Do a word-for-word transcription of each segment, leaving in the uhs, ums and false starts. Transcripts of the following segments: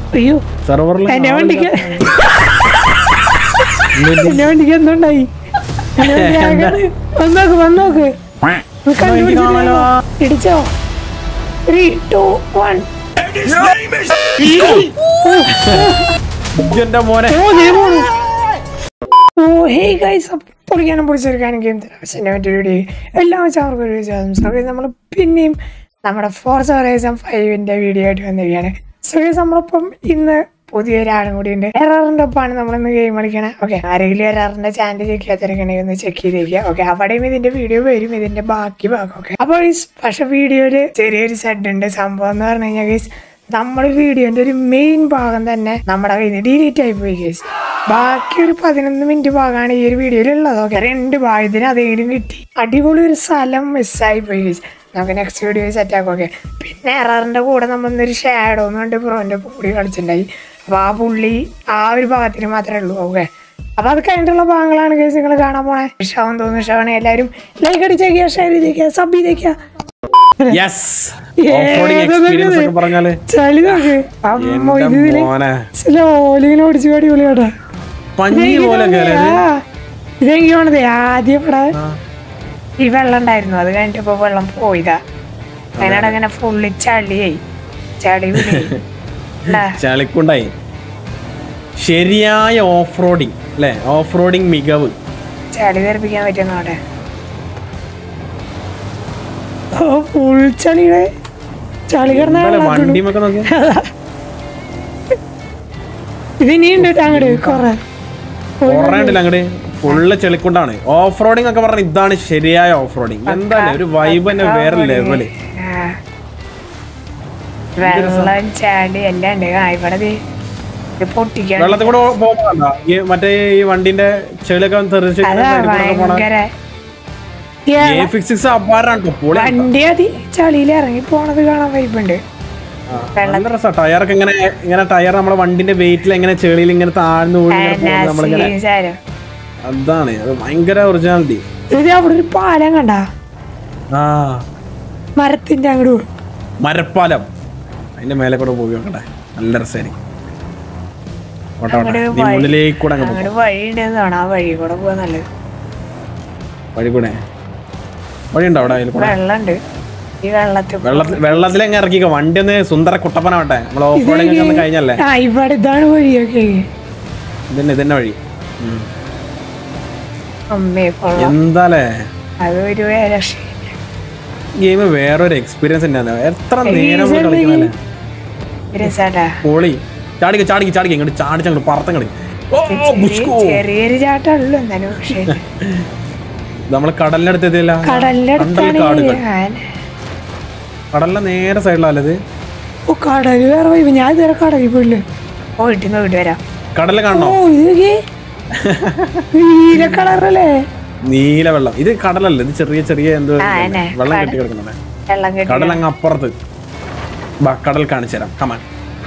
അയ്യോ സെർവറിൽ എന്റെ വണ്ടിക്ക് എന്റെ വണ്ടിക്ക് എന്തുണ്ടായി വന്നോക്ക് വന്നോക്ക് ഇടിച്ചോ ത്രീ ടു വൺ എന്റെ മോനെ ഓ ഹേ ഗൈസ് പൊളിക്കാനും പൊളിച്ചെടുക്കാനും ഗെയിം വീഡിയോ എല്ലാം ചാർക്കും നമ്മൾ പിന്നെയും നമ്മുടെ ഫോർസ ഹൊറൈസൺ ഫൈവിന്റെ വീഡിയോ ആയിട്ട് വന്നിരിക്കുകയാണ്. സോ ഗൈസ് നമ്മളിപ്പം ഇന്ന് പുതിയൊരാളും കൂടി ഉണ്ട്. എറാറിന്റെ ഒപ്പമാണ് നമ്മളിന്ന് ഗെയിം കളിക്കണേ. ഓക്കെ, ആരെങ്കിലും എറാറിന്റെ ചാനൽ ചെക്ക് ചെയ്യാത്തിരിക്കണേ ഒന്ന് ചെക്ക് ചെയ്തിരിക്കുക. ഓക്കെ, അവിടെയും ഇതിന്റെ വീഡിയോ വരും, ഇതിന്റെ ബാക്കി ഭാഗം. ഓക്കെ, അപ്പോൾ പക്ഷെ വീഡിയോയില് ചെറിയൊരു സെഡ് ഉണ്ട്. സംഭവം എന്ന് പറഞ്ഞു കഴിഞ്ഞാൽ ഗൈസ് നമ്മുടെ വീഡിയോന്റെ ഒരു മെയിൻ ഭാഗം തന്നെ നമ്മുടെ കയ്യിൽ നിന്ന് ഡിലീറ്റ് ആയി പോയി ഗൈസ്. ബാക്കി ഒരു പതിനൊന്ന് മിനിറ്റ് ഭാഗമാണ് ഈ ഒരു വീഡിയോയിൽ ഉള്ളത്. ഓക്കെ, രണ്ട് ഭാഗത്തിന് അതെങ്കിലും കിട്ടി. അടിപൊളി ഒരു സ്ഥലം മിസ്സായി പോയി ഗൈസ്. നമുക്ക് നെക്സ്റ്റ് വീഡിയോ സെറ്റ് ആക്കാം. ഓക്കെ, പിന്നെ എറാറിന്റെ കൂടെ നമ്മളൊന്നൊരു ഷാഡോ എന്ന് പറഞ്ഞിട്ട് പ്രോന്റെ കൂടി കളിച്ചിട്ടുണ്ടായി. അപ്പൊ ആ പുള്ളി ആ ഒരു ഭാഗത്തിന് മാത്രമേ ഉള്ളൂ. ഓക്കെ, അപ്പൊ അത് കഴിഞ്ഞിട്ടുള്ള ഭാഗങ്ങളാണ് ഗൈസ് നിങ്ങൾ കാണാൻ പോണേ. ഇഷ്ടമാണെന്ന് തോന്നുന്നു. ഇഷ്ടമാണ് എല്ലാവരും ലൈക്ക് അടിച്ചേക്കുക, ഷെയർ ചെയ്തേക്കുക, സബ് ചെയ്തേക്കുക. സ്ലോലിങ്ങനെ ഓടിച്ചു അടിപൊളിയാട്ടാ. ഇതെനിക്ക് പോണത് ആദ്യം ഇവിടെ ഈ വെള്ളം ഉണ്ടായിരുന്നു, അത് കഴിഞ്ഞിട്ടിപ്പോ വെള്ളം പോയതാ. അതിനോട് അങ്ങനെ ഫുള്ളി ചളിയായി ചളി ചളിക്കുണ്ടായി. ശരിയായ ഓഫ് റോഡിങ് അല്ലെ, ഓഫ് റോഡിങ് മികവ്. ചളി തെറിപ്പിക്കാൻ പറ്റുന്ന അവിടെ ഫുൾ ചളിയുടെ ചളി കിടന്ന ഇത് ഇനിയുണ്ട് അങ്ങോട്ട് കൊറേ അങ്ങോട്ട് ഫുള്ള് ചെളിക്കൊണ്ടാണ്. ഓഫ് റോഡിങ് ഒക്കെ പറഞ്ഞ ഇതാണ് ശരിയായ ഓഫ് റോഡിങ്. എന്തായാലും ഒരു വൈബ് തന്നെ വേറെ ലെവല്. വെള്ളം ചാടി എല്ലാം ഉണ്ട്. ഇവിടെ പൊട്ടിക്കാൻ വെള്ളത്തിൽ കൂടെ പോകുമ്പോ മറ്റേ ഈ വണ്ടിന്റെ ചെളിയൊക്കെ വണ്ടി അതി ചളിയിൽ ഇറങ്ങി പോണത് കാണാൻ വൈബുണ്ട്. ടയറൊക്കെ ഇങ്ങനെ ഇങ്ങനെ ടയർ നമ്മളെ വണ്ടിന്റെ വെയിറ്റിൽ എങ്ങനെ ചെളിയിൽ ഇങ്ങനെ താഴ്ന്നു നമ്മളിങ്ങനെ അതാണ് അത് ഭയങ്കര ഒറിജിനാലിറ്റി. അവിടെ ഒരു പാലം കണ്ട മരത്തിന്റെ അങ്ങോട്ട് മരപ്പാലം അതിന്റെ മേലെ കൂടെ പോയി നോക്കട്ടെ, നല്ല രസമായിരിക്കും. മുന്നിലേക്ക് കൂടെ വഴി കൂടെ വഴിയുണ്ടോ അവിടെ? വെള്ളത്തിൽ എങ്ങനെ ഇറക്കിക്കോ വണ്ടി ഒന്ന് സുന്ദര കുട്ടപ്പനാവട്ടെ. നമ്മൾ ഓഫ് റോഡിങ് ഒന്ന് കഴിഞ്ഞല്ലേ. ഇതാണ് വഴിയൊക്കെ, ഇതന്നെ ഇതന്നെ വഴി. എന്താലേ ഗെയിം വേറൊരു എക്സ്പീരിയൻസ് തന്നെയാണ്. എത്ര നേരം കളിക്കണല്ലേ. പൊളി. ചാടിക്ക ചാടിക്ക ചാടിക്ക ഇങ്ങോട്ട് ചാടിച്ചങ്ങോട്ട് പറത്തം കളി. ചെറിയൊരു ചാട്ടല്ലോ എന്നാലും. പക്ഷേ നമ്മള് കടലിന്റെ അടുത്ത് എത്തിയില്ല. കടലിന്റെ നേരെ സൈഡിലല്ലത്. കടല് വേറെ ഞാൻ ഇതുവരെ കടലിൽ പോയില്ലേ. പോയിട്ട് പോയിട്ട് വരാം. കടല് കാണണോ? നീല കളറല്ലേ? നീല വെള്ളം. ഇത് കടലല്ല, ഇത് ചെറിയ ചെറിയ എന്തോ വെള്ളം കെട്ടി കിടക്കണേ. കടൽ അങ്ങ് അപ്പുറത്ത്. കടൽ കാണിച്ചു തരാം. കമാൻ.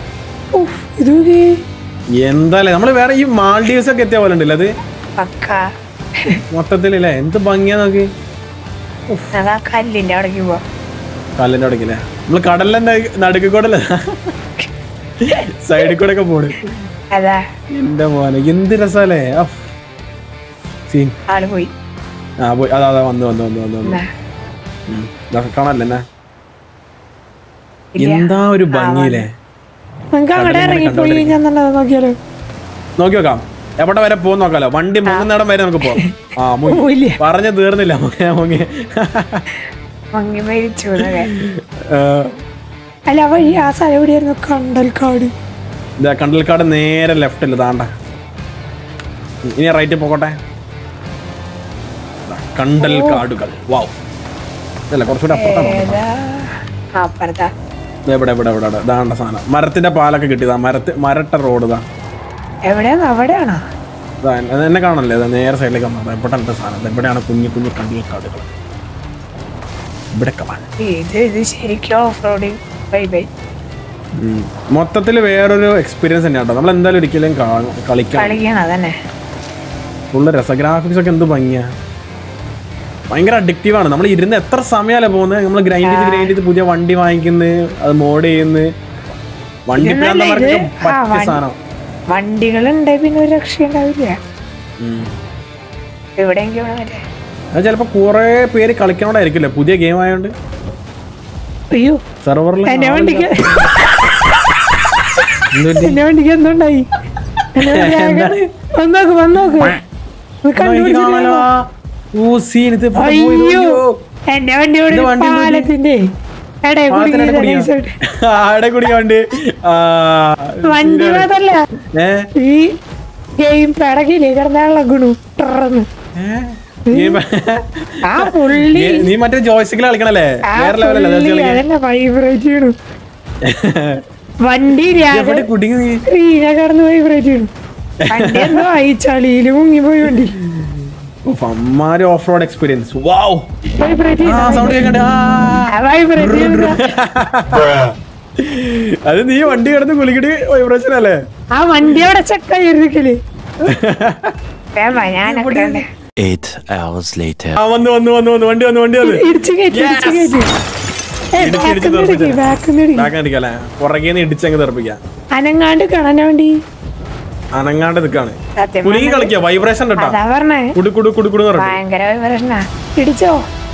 എന്തായാലും നമ്മള് വേറെ ഈ മാൽഡീവ്സ് ഒക്കെ എത്തിയ പോലെ ഉണ്ടല്ലോ അത് മൊത്തത്തിലല്ലേ. എന്ത് ഭംഗിയാ നോക്കി. കല്ലിന്റെ അവിടേക്ക് പോവാ. കല്ലിന്റെ അവിടേക്കല്ലേ. നമ്മള് കടലിന്റെ നടുക്ക് കൂടെ സൈഡിൽ കൂടെ ഒക്കെ പോണ്. എന്റെ മോനെ എന്ത് രസല്ലേ. പോയി ആ പോയി. അതാ അതാ വന്നു വന്നു വന്നു വന്നു വന്നു കാണല്ലേ. എന്താ ഒരു ഭംഗിയില്ലേ. നോക്കി നോക്കാം എവിടെ വരെ പോകുന്ന നോക്കാലോ. വണ്ടി മുങ്ങുന്നിടം വരെ നമുക്ക് പോവാം. ആ പറഞ്ഞ തീർന്നില്ല. അല്ല വഴി ആ സ്ഥലം എവിടെയായിരുന്നു? കണ്ടൽക്കാട്. കണ്ടൽക്കാട് നേരെ ലെഫ്റ്റില് താണ്ട. ഇനി റൈറ്റ് പോകട്ടെ. കണ്ടൽക്കാടുകൾ. വാവ്. അല്ല കുറച്ചുകൂടെ അപ്പുറത്താണ്. എവിടെ എവിടെ എവിടെ ഇതാണ്ട സാധനം. മരത്തിന്റെ പാലൊക്കെ കിട്ടിയതാ. മരത്ത് മരട്ട റോഡ് ഇതാ. എവിടെയാണോ എന്നെ കാണല്ലേ? നേരെ സൈഡിലേക്ക് വന്നത്. എവിടെ സാധനം എവിടെയാണ്? കുഞ്ഞു കുഞ്ഞു കണ്ടൽക്കാടുകൾ. ഇവിടെ മൊത്തത്തില് വേറൊരു എക്സ്പീരിയൻസ് തന്നെയാട്ടോ. നമ്മൾ എന്തായാലും ഒരിക്കലും കളിക്കാം. ഫുള്ള് രസ. ഗ്രാഫിക്സ് ഒക്കെ എന്ത് ഭംഗിയാ. ഭയങ്കര അഡിക്റ്റീവ് ആണ്. നമ്മൾ ഇരുന്ന് എത്ര സമയമല്ലേ പോകുന്നത്. നമ്മൾ ഗ്രൈൻഡ് ചെയ്ത് ഗ്രൈൻഡ് ചെയ്ത് പുതിയ വണ്ടി വാങ്ങിക്കുന്നത്, അത് മോഡ് ചെയ്യുന്നത്. വണ്ടി പ്രാന്തന്മാർക്ക് പറ്റിയ സാധനം. വണ്ടികളുണ്ട് പിന്നെ ഒരു രക്ഷ ഉണ്ടാവില്ല. എവിടെയെങ്കിലും മറ്റേ അത് ചിലപ്പോ കുറെ പേര് കളിക്കണോണ്ടായിരിക്കില്ലേ പുതിയ ഗെയിം ആയതുകൊണ്ട്. അയ്യോ സെർവറിൽ എന്നെ വണ്ടിക്ക് എന്നെ വണ്ടിക്ക് എന്തുണ്ടായി? വന്നോക്ക് വന്നോക്ക് അയ്യോ എന്റെ വണ്ടിയോട് പാലത്തിന്റെ വണ്ടി മാത്രല്ല ഈ ഗെയിം പടകില്ലേ കിടന്നാളെ ഗുണു ടർന്ന് ആ പുള്ളി നീ മറ്റേ ജോയ്സ്റ്റിക്കിൽ കളിക്കണല്ലേ വേറെ ലെവലല്ലേ വൈബ്രേറ്റ് ചെയ്യണു വണ്ടി റീന കടന്ന് വൈബ്രേറ്റ് ചെയ്യണു വണ്ടി എന്തോ ആയി ചളിയില് മുങ്ങി പോയി വണ്ടി ഓഫ് റോഡ് എക്സ്പീരിയൻസ്. അത് നീ വണ്ടി കിടന്ന് കുളിക്കടി വൈബ്രേഷൻ അല്ലേ? ആ വണ്ടി അവിടെ ചെക്കായിരിക്കല്. വന്നു വന്നു വന്നു വന്നു വണ്ടി വന്നു വണ്ടി വന്നു പുറകേന്ന് ഇടിച്ചങ്ങ് തെറിപ്പിക്കാം. അനങ്ങാണ്ട് കാണാൻ വേണ്ടി അനങ്ങാണ്ട് നിക്കാണ് കുലുങ്ങി കളിക്കുക. വൈബ്രേഷൻ ഭയങ്കര വൈബ്രേഷനാ. ഇടിച്ചോ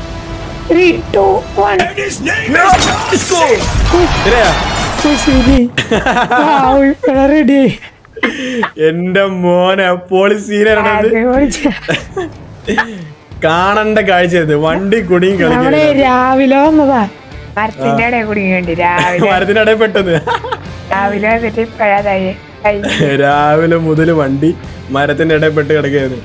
റെഡി. എന്റെ മോനെ പോളിസീനാണ് കാണണ്ട കാഴ്ചയത്. വണ്ടി കുടുങ്ങി കളിക്കുന്നത് രാവിലെ വന്നതാ മരത്തിന്റെ ഇടയിൽ കുടുങ്ങിയുണ്ട്. രാവിലെ മരത്തിന്റെ ഇടയിൽ പെട്ടെന്ന് രാവിലെ വന്നിട്ട് ഇപ്പഴാതായി രാവിലെ മുതൽ വണ്ടി മരത്തിന്റെ ഇടയിൽ പെട്ട് കിടക്കുകയായിരുന്നു.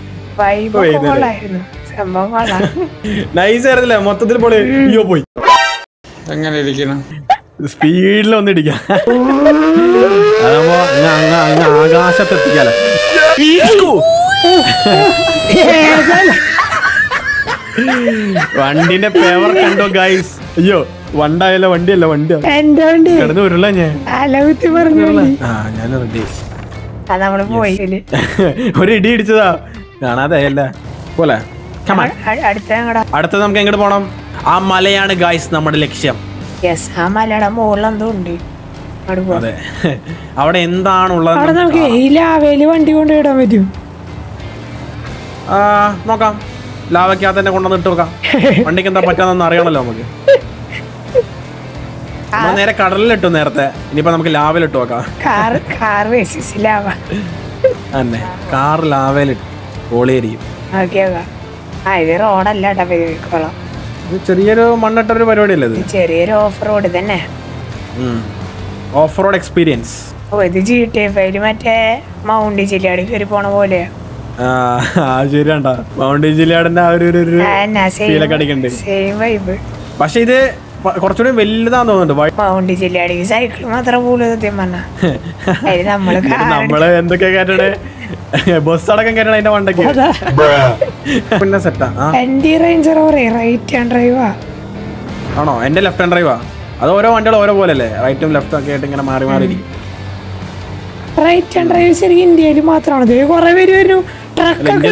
സംഭവം കൊള്ളാം. നൈസ് ആയിരുന്നില്ല മൊത്തത്തിൽ. പോളി അയ്യോ പോയി എങ്ങനെ ഇരിക്കണം സ്പീഡിൽ ഒന്ന് ഇടിക്കാം. അതപ്പോ അങ്ങ് അങ്ങ് ആകാശത്തെത്തിക്കാലോ. വണ്ടിന്റെ പേവർ കണ്ടോ ഗൈസ്? അയ്യോ വണ്ടായല്ലോ വണ്ടിയല്ല വണ്ടിയാണ് എന്റെ വണ്ടി കിടന്ന് ഉരുള. ഞാൻ അലകുത്തി പറഞ്ഞു ആ ഞാൻ റെഡി. നമ്മള് പോയി ഒരു ഇടി ഇടിച്ചതാ കാണാതെയല്ല പോലെ. അടുത്തത് നമുക്ക് എങ്ങോട്ട് പോണം? ആ മലയാണ് ഗൈസ് നമ്മുടെ ലക്ഷ്യം. ആ മലയുടെ മുകളിൽ എന്തോ ഉണ്ട്. അതെ അവിടെ എന്താണുള്ളത് അവിടെ നമുക്ക് ഈ ലാവയില് വണ്ടി കൊണ്ടുവിടാൻ പറ്റും. ആ നോക്കാം. ലാവയ്ക്കകത്ത് തന്നെ കൊണ്ടുവന്ന് ഇട്ട് നോക്കാം. വണ്ടിക്ക് എന്താ പറ്റാന്നൊന്നും അറിയണല്ലോ നമുക്ക്. നേരെ കടലിലിട്ടു നേരത്തെ. ഇനിയിപ്പോ നമുക്ക് ലാവയിലിട്ട് നോക്കാം. തന്നെ കാർ ലാവയിലിട്ട് ഓളിയായിരിക്കും. ചെറിയൊരു മണ്ണിട്ടൊരു പരിപാടി അല്ലേ ഇത്? ചെറിയൊരു ഓഫ് റോഡ് തന്നെ. Off road experience. ഇത് ജി ടി എഫ് ഐയില് മറ്റേ മൗണ്ട് ജില്ലയാട് കയറി പോണ പോലെ. ശരിയാണ്ടാ മൗണ്ട് ജില്ലയാടിന്റെ ആ ഒരു ഫീലൊക്കെ അടിക്കണ്ട്. പക്ഷെ ഇത് കുറച്ചുകൂടി വലുതാന്ന് തോന്നുന്നുണ്ട്. മൗണ്ട് ജില്ലയാട് സൈക്കിൾ മാത്രം പോലും സത്യം പറഞ്ഞ നമ്മള് നമ്മള് എന്തൊക്കെ കേട്ടേ ബസ് അടക്കം കേട്ടണ അതിന്റെ വണ്ടൊക്കെ പിന്നെ സെറ്റാ. റൈറ്റ് ഹാൻഡ് ഡ്രൈവാ ആണോ? എന്റെ ലെഫ്റ്റ് ഹാൻഡ് ഡ്രൈവാ. അത് ഓരോ വണ്ടികൾ ഓരോ പോലെ അല്ലേ? റൈറ്റും ലെഫ്റ്റും ഒക്കെ ആയിട്ട് ഇങ്ങനെ മാറി മാറി. റൈറ്റ് ഹാൻഡ് ഡ്രൈവ് ശരിക്കും ഇന്ത്യയിൽ മാത്രമാണ്. കുറെ പേര് വരുന്നു ട്രക്കൊക്കെ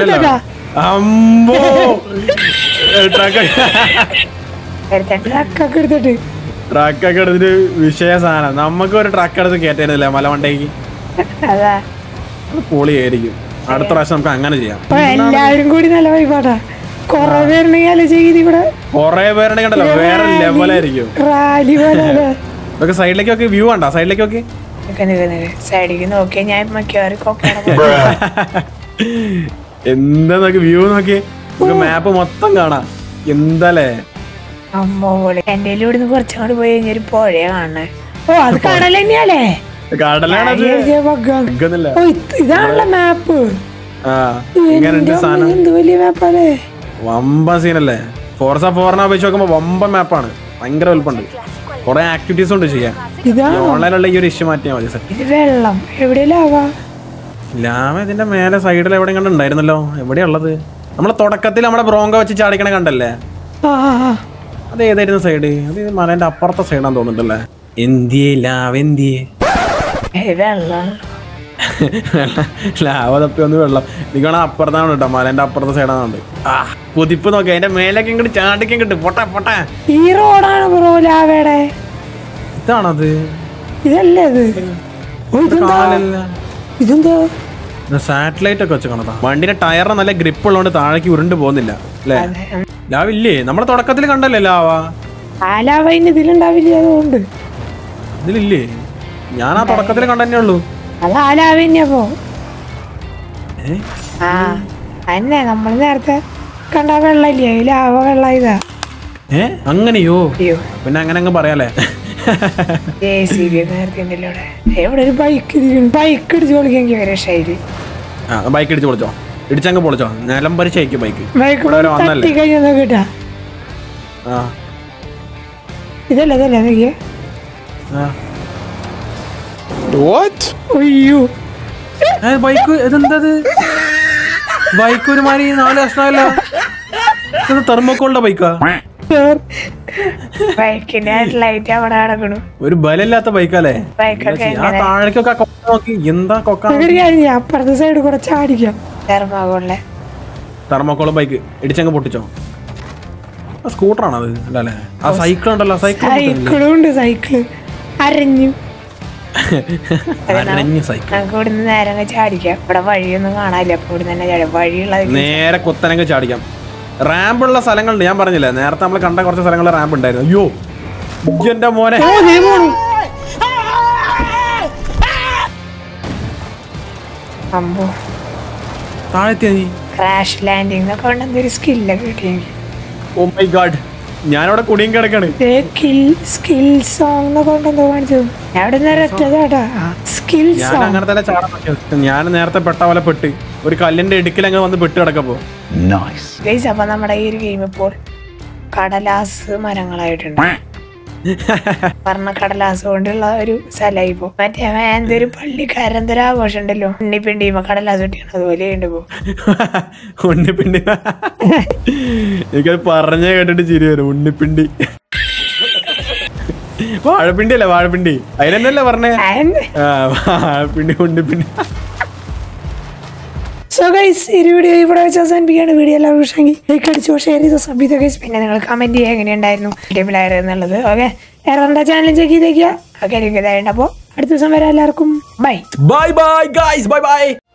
എടുത്തിട്ട് ട്രക്കൊക്കെ എടുത്തിട്ട് വിഷയ സാധനം. നമുക്ക് ഒരു ട്രക്ക് എടുത്ത് കേറ്റായിരുന്നില്ല മലമണ്ടേക്ക്. പൊളിയായിരിക്കും. അടുത്ത പ്രാവശ്യം നമുക്ക് അങ്ങനെ ചെയ്യാം. എല്ലാവരും കൂടി നല്ല വൈപാടാ. കൊറേ പേരുണ്ടെങ്കിൽ ഇവിടെ കൊറേ പേരുണ്ടെങ്കിലോ വേറെ ലെവലായിരിക്കും. റാലി പോലെ സൈഡിലേക്കൊക്കെ വ്യൂ കണ്ടാ? സൈഡിലേക്കൊക്കെ സൈഡിലേക്ക് നോക്കിയാ ഞാൻ എന്താ നോക്കി വ്യൂ നോക്കി. നമുക്ക് മാപ്പ് മൊത്തം കാണാം. എന്താലേ അമ്മ പോലെ. എന്റെ ഇവിടുന്ന് കുറച്ചങ്ങോട്ട് പോയി കഴിഞ്ഞൊരു പുഴയെ കാണണേ. ഓ അത് കടൽ തന്നെയാലേ? ഇതാണല്ലോ മാപ്പ്. എന്ത് വലിയ മാപ്പാലേ. വമ്പൻ സീനല്ലേ? ഫോർസ ഫോറിനെ അപേക്ഷിച്ച് നോക്കുമ്പോ വമ്പൻ മാപ്പാണ്. ഭയങ്കര വലുപ്പമുണ്ട്. കൊറേ ആക്ടിവിറ്റീസ് ഉണ്ട് ചെയ്യാൻ. ഓൺലൈനുള്ള ഈ ഒരു ഇഷ്യൂ മാറ്റിയാൽ മതി. വെള്ളം എവിടെ ലാവാ? ലാവ ഇതിന്റെ മേലെ സൈഡിൽ എവിടെ കണ്ട് ഉണ്ടായിരുന്നല്ലോ. എവിടെയുള്ളത്? നമ്മളെ തുടക്കത്തിൽ നമ്മുടെ ബ്രോങ്ക വെച്ച് ചാടിക്കണ കണ്ടല്ലേ? അത് ഏതായിരുന്നു സൈഡ്? അത് മലേന്റെ അപ്പുറത്തെ സൈഡാന്ന് തോന്നുന്നുണ്ടല്ലേ? എന്തിയേ ലാവ എന്തിയേ? ലാവ തപ്പി വന്ന് വെള്ളം നിൽക്കണ അപ്പുറത്താണ് കേട്ടോ. മലേന്റെ അപ്പുറത്തെ സൈഡാണ്. ആ കുതിപ്പ് നോക്കി അതിന്റെ മേലേക്ക് ഇങ്ങോട്ട് ചാടിക്കും കിട്ടും. പൊട്ട പൊട്ട ഈ റോഡാണ് ബ്രോ ലാവയുടെ. ഇതാണത്. ഇതല്ലേ അത്? ഓ, ഇതെന്താ? ഇതെന്താ? സാറ്റലൈറ്റ് ഒക്കെ വെച്ച് കാണാം. വണ്ടിന്റെ ടയറിന് നല്ല ഗ്രിപ്പ് ഉള്ളതുകൊണ്ട് താഴേക്ക് ഉരുണ്ട് പോകുന്നില്ല അല്ലേ? ലാവില്ലേ? നമ്മളെ തുടക്കത്തിൽ കണ്ടല്ലേ ലാവ? ആ ലാവ ഇനി ഇതിലുണ്ടാവില്ല. അതുകൊണ്ട് ഇതിലില്ലേ? ഞാൻ ആ തുടക്കത്തിൽ കണ്ടന്നെ ഉള്ളൂ. അത് ആ ലാവ തന്നെയപ്പോ. ആ അന്നെ നമ്മൾ നേരത്തെ കണ്ട വെള്ളല്ലേ? ലാവ വെള്ള ഇതാ. ഏ അങ്ങനെയോ? പിന്നെ അങ്ങനെ അങ്ങ് പറയാലേ. എവിടെ ഒരു ബൈക്ക് ബൈക്ക് ഇടിച്ച് പൊളിക്കെങ്കിൽ വരെ ഷൈല്. ആ ബൈക്ക് ഇടിച്ച് പൊളിച്ചോ? ഇടിച്ചങ്ങ് പൊളിച്ചോ? നിലം പരിശായിരിക്കും ബൈക്ക്. ബൈക്ക് കഴിഞ്ഞാ കേട്ടാ. ആ ഇതല്ല ഇതല്ലേ നോക്കിയേ. അയ്യോ ബൈക്ക് ഇതെന്തത്? ബൈക്ക് ഒരുമാതിരി നാല് കഷ്ണമല്ല. ഇത് തെർമോക്കോളിന്റെ ബൈക്കാ? ഒരു ബലമില്ലാത്ത ബൈക്കല്ലേ? താഴേക്കൊക്കെ നോക്കി എന്താ കൊക്ക. അപ്പുറത്തെ സൈഡ് കൂടെ ചാടിക്കാം. Thermocol bike ഇടിച്ചങ്ങ് പൊട്ടിച്ചോ? സ്കൂട്ടറാണ് അത് അല്ലേ? ആ സൈക്കിൾ ഉണ്ടല്ലോ. സൈക്കിൾ സൈക്കിളും ഉണ്ട്. സൈക്കിള് അരഞ്ഞു അരഞ്ഞു സൈക്കിൾ. നമുക്ക് ഇവിടുന്ന് നേരെ ചാടിക്കാം. ഇവിടെ വഴിയൊന്നും കാണാനില്ല. അപ്പൊ ഇവിടെ തന്നെ ചാടി വഴിയുള്ള നേരെ കുത്തനങ്ങ് ചാടിക്കാം. റാമ്പുള്ള സ്ഥലങ്ങളുണ്ട്. ഞാൻ പറഞ്ഞില്ലേ നേരത്തെ നമ്മൾ കണ്ട കുറച്ച് സ്ഥലങ്ങളിൽ റാമ്പ് ഉണ്ടായിരുന്നു. അയ്യോ എന്റെ മോനെ താഴെത്തിയ ക്രാഷ് ലാൻഡിംഗ് ഒക്കെ കൊണ്ട് എന്തൊരു സ്കില്ലൊക്കെ കിട്ടിയെങ്കിൽ. ഓ മൈ ഗോഡ് ഞാനവിടെ കുടിയും കിടക്കാണ്. സ്കിൽ സോങ് എന്നൊക്കെ കൊണ്ട് എന്തോ കാണിച്ചു. അവിടെ സ്കിൽ ഞാൻ അങ്ങനെ തന്നെ ചാടാൻ. ഞാൻ നേരത്തെ പെട്ട പോലെ പെട്ട് ഒരു കല്ലിന്റെ ഇടുക്കിൽ അങ്ങ് വന്ന് പെട്ട് കിടക്കപ്പോ. അപ്പൊ നമ്മുടെ ഈ ഒരു ഗെയിം ഇപ്പോൾ കടലാസ് മരങ്ങളായിട്ടുണ്ട്. പറഞ്ഞ കടലാസ് കൊണ്ടുള്ള ഒരു സ്ഥലമായി പോ. മറ്റേ എന്തൊരു പള്ളിക്കാരൻ എന്തൊരു ആഘോഷം ഉണ്ടല്ലോ, ഉണ്ണിപ്പിണ്ടിയുമ്പോ കടലാസ് കിട്ടിയാണ്. അതുപോലെ ഉണ്ട് പോ. ഉണ്ണിപ്പിണ്ടി എനിക്കത് പറഞ്ഞ കേട്ടിട്ട് ചിരി വരും. ഉണ്ണിപ്പിണ്ടി വാഴപ്പിണ്ടി അല്ലേ? വാഴപ്പിണ്ടി അതിനെന്നല്ലേ പറഞ്ഞേ? വാഴപ്പിണ്ടി ഉണ്ണിപ്പിണ്ടി. സോ ഗൈസ് ഈ വീഡിയോ ഇവിടെ വെച്ച് അവസാനിപ്പിക്കുകയാണ്. വീഡിയോ എല്ലാവരും ഇഷ്ടമെങ്കിൽ ലൈക്ക് അടിച്ചോ, ഷെയർ ചെയ്തോ, സബ് ചെയ്തോ ഗൈസ്. പിന്നെ നിങ്ങൾ കമന്റ് ചെയ്യുക എങ്ങനെയുണ്ടായിരുന്നു ടീമിലായിരുന്നു എന്നുള്ളത്. ഓക്കെ വേറെ ചാനൽ ചെക്ക് ചെയ്തേക്കുക. ഓക്കെ ലിങ്ക് ഇതായിട്ട്. അപ്പോൾ അടുത്ത ദിവസം വരെ എല്ലാവർക്കും bye bye bye guys. Bye by.